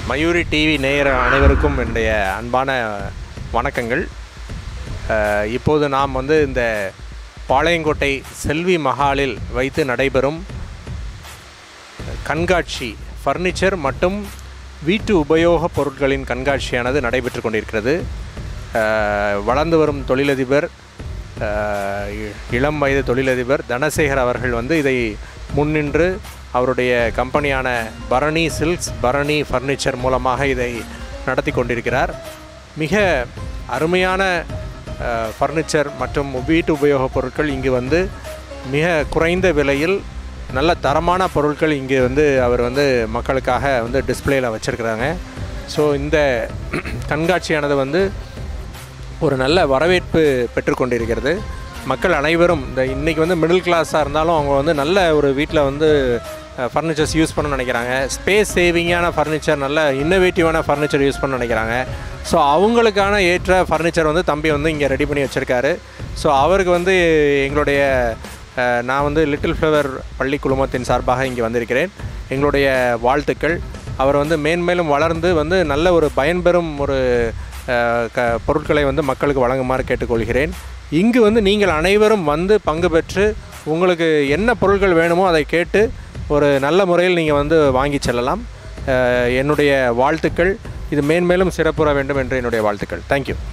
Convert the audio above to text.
Mayuri TV நேயர் அனைவருக்கும் என்னுடைய அன்பான வணக்கங்கள். இப்போது நாம் இந்த பாளையங்கோட்டை செல்வி மகாலில் வைத்து நடைபெறும் கண்காட்சி ஃபர்னிச்சர் மற்றும் வீட்டு உபயோகப் பொருட்களின் கண்காட்சியானது நடைபெற்று கொண்டிருக்கிறது. வளர்ந்து வரும் தொழிலதிபர், இளம் வயது தொழிலதிபர் தனசேகர் அவர்கள் இதை முன்னின்று அவருடைய கம்பெனியான பரனிசில்க்ஸ், பரணி ஃபர்னிச்சர் மூலமாக இதை நடத்தி கொண்டிருக்கிறார். மிக அருமையான ஃபர்னிச்சர் மற்றும் வீட்டு உபயோகப் பொருட்கள் இங்கு மிக குறைந்த விலையில் நல்ல தரமான பொருட்கள் இங்கே அவர் மக்களுக்காக டிஸ்பிளேயில் வச்சுருக்கிறாங்க. ஸோ இந்த கண்காட்சியானது ஒரு நல்ல வரவேற்பு பெற்றுக்கொண்டிருக்கிறது. மக்கள் அனைவரும் இன்றைக்கி மிடில் கிளாஸாக இருந்தாலும் அவங்க நல்ல ஒரு வீட்டில் ஃபர்னிச்சர்ஸ் யூஸ் பண்ண நினைக்கிறாங்க. ஸ்பேஸ் சேவிங்கான ஃபர்னிச்சர், நல்ல இன்னோவேட்டிவான ஃபர்னிச்சர் யூஸ் பண்ண நினைக்கிறாங்க. ஸோ அவங்களுக்கான ஏற்ற ஃபர்னிச்சர் தம்பி இங்கே ரெடி பண்ணி வச்சுருக்காரு. ஸோ அவருக்கு எங்களுடைய நான் லிட்டில் ஃப்ளவர் பள்ளி குழுமத்தின் சார்பாக இங்கே வந்திருக்கிறேன். எங்களுடைய வாழ்த்துக்கள். அவர் மேன்மேலும் வளர்ந்து நல்ல ஒரு பயன்பெறும் ஒரு பொருட்களை மக்களுக்கு வழங்குமாறு கேட்டுக்கொள்கிறேன். இங்கு நீங்கள் அனைவரும் பங்கு பெற்று உங்களுக்கு என்ன பொருட்கள் வேணுமோ அதை கேட்டு ஒரு நல்ல முறையில் நீங்கள் வாங்கி செல்லலாம். என்னுடைய வாழ்த்துக்கள். இது மேன்மேலும் சிறப்புற வேண்டும் என்று என்னுடைய வாழ்த்துக்கள். தேங்க்யூ.